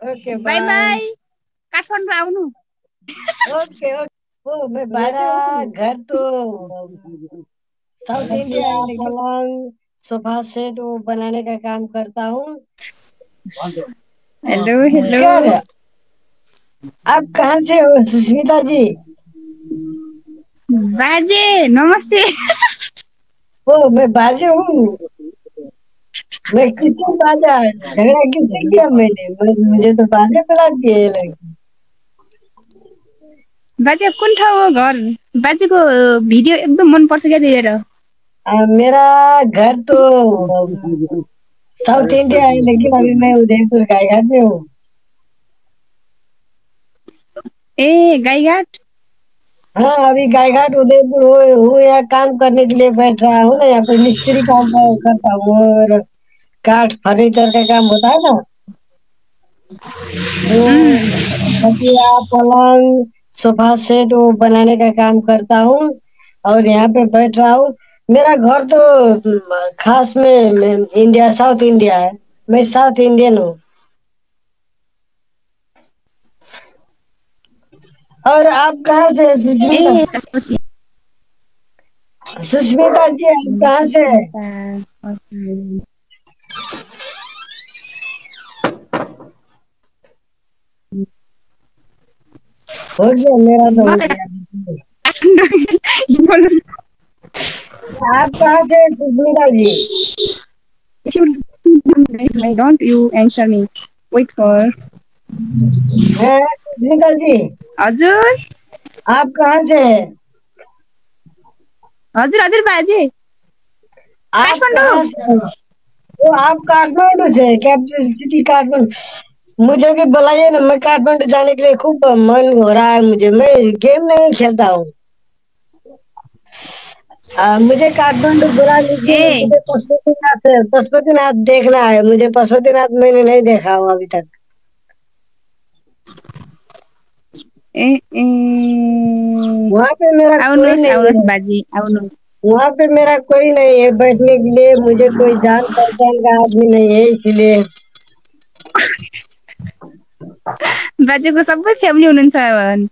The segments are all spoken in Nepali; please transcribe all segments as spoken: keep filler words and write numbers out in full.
Okay bye bye. Bye Kathmandu आउनु। Okay okay. ओ मैं मेरा घर तो साउथ इंडिया है, लेकिन पलंग सोफा सेट वो बनाने का काम करता हूँ। Hello hello. क्या है? आप कहाँ से हो सुष्मिता जी? बाजे नमस्ते। ओ मैं बाजे हूँ। मैं किसको बाजा? झगड़ा किससे किया मैंने? मैं- मुझे तो बाजे बुला दिए ये लड़की। बाजे कुन ठाउँ हो घर? बाजेको भिडियो एकदम मन पर्छ क्या त्यही भएर। आ, मेरा घर तो साउथ इंडिया है, लेकिन अभी मैं उदयपुर गायघाट में हूँ। ए गाईघाट। हाँ, अभी गायघाट उदयपुर हूँ हूँ यहाँ काम करने के लिए बैठ रहा हूँ ना। यहाँ पे मिस्त्री काम कर- करता हूँ, और काठ फर्नीचर का काम होता है ना, वो खटिया पलंग सोफा सेट वो बनाने का काम करता हूँ, और यहाँ पे बैठ रहा हूँ। मेरा घर तो म, खास में, में इंडिया साउथ इंडिया है। मैं साउथ इंडियन हूँ। और आप कहाँ से हैं, सुष्मिता? ए सरस्वती। सुष्मिता जी आप कहाँ से हैं? सुस्मिता। हो गया, मेरा तो म हो त गया। काठमाडौँ बोल्नु। आप कहाँ से हैं, सुष्मिता जी? Don't you answer me. Wait for. हैं, सुष्मिता जी हजुर आप कहाँ से हैं? हजुर हजुर बाजे आप काठमाडौँ। कहाँ से हैं? तो आप काठमांडू से हैं? Capital city Kathmandu. मुझे भी बुलाइए ना, मैं काठमांडू जाने के लिए खूब मन हो रहा है मुझे। मैं गेम नहीं खेलता हूँ। आ, मुझे काठमांडू बुला लीजिए। ए मुझे पशुपतिनाथ पशुपतिनाथ देखना है। मुझे पशुपतिनाथ मैंने नहीं देखा हूँ अभी तक। ए ए वहाँ पे मेरा कोई आउनुहोस् नहीं आउनुहोस् है। बाजी आउनुहोस्। वहाँ पे मेरा कोई नहीं है बैठने के लिए। मुझे कोई जान पहचान का आदमी नहीं है, इसलिए। बाजेको सबै फ्यामिली हुनुहुन्छ।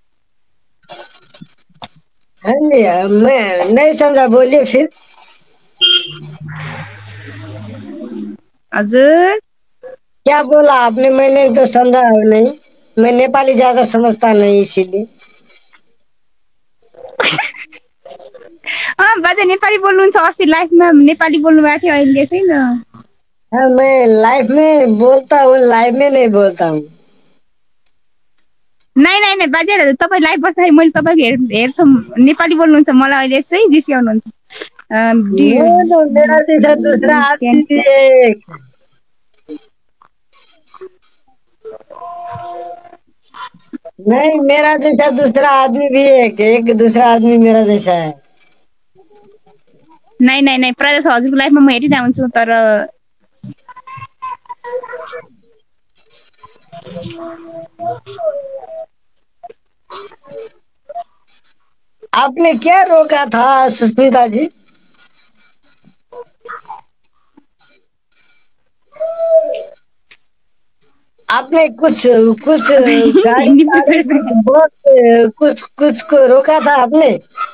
हाँ जी, आ, मैं नहीं समझा, बोलिए फिर। हजुर क्या बोला आपने? मैंने तो समझा नहीं। मैं नेपाली ज्यादा समझता नहीं, इसीलिए। अँ बाजे नेपाली बोल्नुहुन्छ। अस्ति लाइफमा नेपाली बोल्नु भएको थियो, अहिले छैन। हाँ, मैं लाइफ में बोलता हूँ, लाइफ में नहीं बोलता हूँ। नाइ नाइ नाइ बाजे तपाईँ लाइभ बस्दाखेरि मैले तपाईँको हेर हेर्छु नेपाली बोल्नुहुन्छ, मलाई अहिले चाहिँ रिसाउनुहुन्छ। नहीं तो मेरा जैसा दूसरा आदमी भी है एक। नहीं, मेरा जैसा दूसरा आदमी भी है एक, एक दूसरा आदमी मेरा जैसा है। नाइ नाइ नाइ प्रायः जसो हजुरको लाइफमा म हेरिरहेको हुन्छु, तर आपने क्या रोका था, सुष्मिता जी? आपने कुछ कुछ गाड़ी हिन्दी गाड़ी कुछ बस कुछ कुछ को रोका था आपने?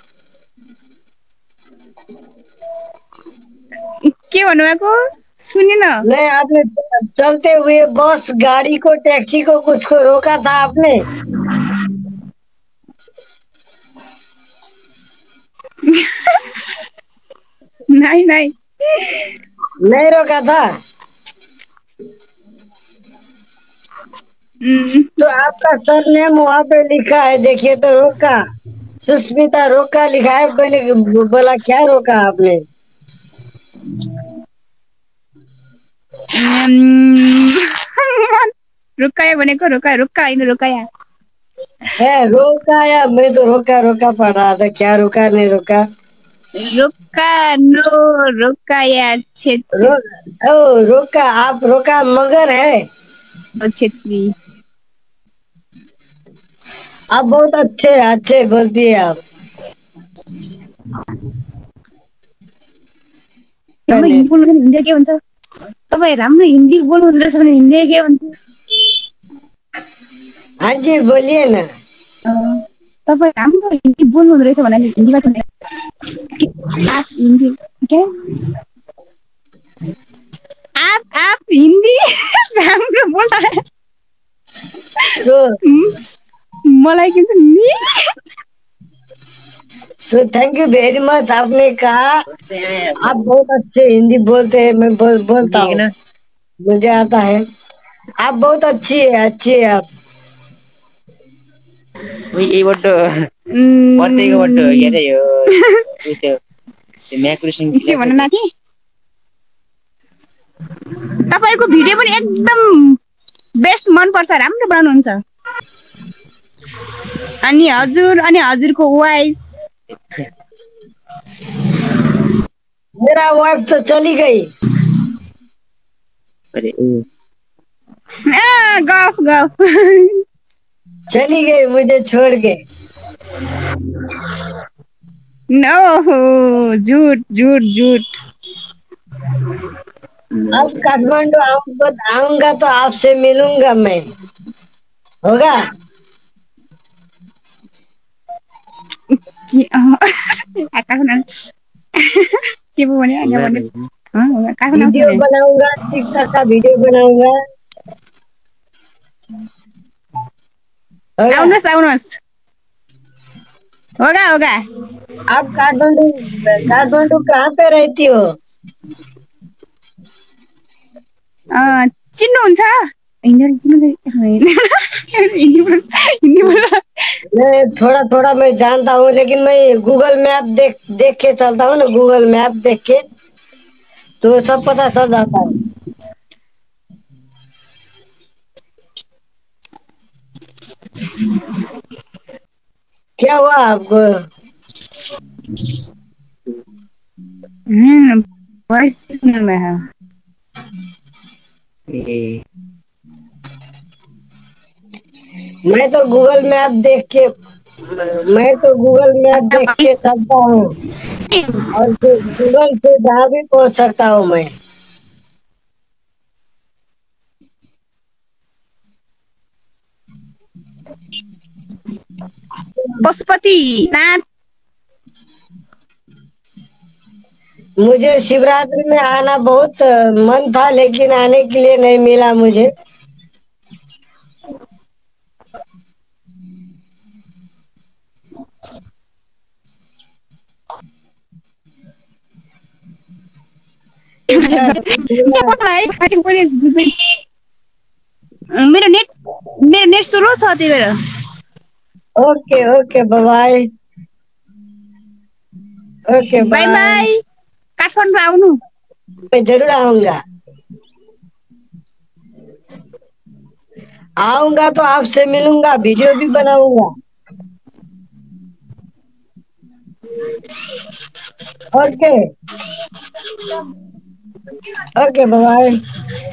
के भन्नुभएको सुनिन। नहीं, आपने चलते हुए बस गाड़ी को टैक्सी को कुछ को रोका था आपने? नाइ नाइ नहीं रोका था। उम्, तो आपका सरनेम वहां पे लिखा है, देखिए तो। रोका सुष्मिता रोका लिखा है। मैंने बोला क्या रोका आपने? उम्, रोकाया भनेको रोका रोका होइन रोकाया। है रोका, या मैं तो रोका रोका पढ़ रहा था। क्या रोका नहीं रोका? रोका नो रोकाया रो छेत्री ओ रोका, आप रोका मगर है। छेत्री। आप बहुत अच्छे अच्छे बोलती है आप। राम्रो पहले हिन्दी बोल्नु छ भने हिन्दी के हुन्छ? तपाईँ राम्रो हिन्दी बोल्नु हुँदो रहेछ भने हिन्दी के हुन्छ? हाँ जी बोलिए ना। तपाईँ राम्रो हिन्दी बोल्नुहुँदो रहेछ भन्नाले हिन्दीबाट आप हिन्दी क्या आप आप हिन्दी राम्रो बोल्दा सो मलाई के भन्छ नि so thank you very much. आपने कहा आप बहुत अच्छे हिंदी बोलते हैं, मैं बोल, बोलता हूँ, मुझे आता है। आप बहुत अच्छी है, अच्छी है आप। यहीबाट प्रत्येकबाट के अरे यो त्यो म्याकुरेसन के भन्नु नाति तपाईँको भिडियो पनि एकदम बेस्ट मन पर्छ, राम्रो बनाउनुहुन्छ। अनि हजुर अनि हजुरको वाइफ मेरा वाइफ तो चली गई। अरे आ, गफ गफ चली गई मुझे छोड़ के। नो झूठ झूठ झूठ। अब काठमांडू आऊंगा आऊंगा तो आपसे मिलूंगा मैं, होगा? के काठमाडौँ के पो भन्यो यहाँ भन्यो काठमाडौँ वीडियो बनाऊंगा, टिकटॉक का वीडियो बनाऊंगा, होगा? आउनुहोस् आउनुहोस् होगा होगा। आप काठमांडू काठमांडू कहाँ पे रहती हो? चिन्नुहुन्छ मैं थोड़ा थोड़ा मैं जानता हूँ, लेकिन मैं गूगल मैप देख देख के चलता हूँ ना, गूगल मैप देख के तो सब पता चल जाता है। क्या हुआ आपको? हम्म वॉइस में है। मैं तो गूगल मैप देख के मैं तो गूगल मैप देख के चलता हूँ, और गूगल से जहाँ भी पहुँच सकता हूँ मैं। पशुपति नाथ मुझे शिवरात्रि में आना बहुत मन था, लेकिन आने के लिए नहीं मिला मुझे। मेरो नेट मेरो नेट स्लो छ त्यही भएर। Okay okay bye okay bye bye. Bye. Kathmandu आउनु। मैं जरूर आऊंगा आऊंगा तो आपसे मिलूंगा, वीडियो भी बनाऊंगा। Okay okay bye.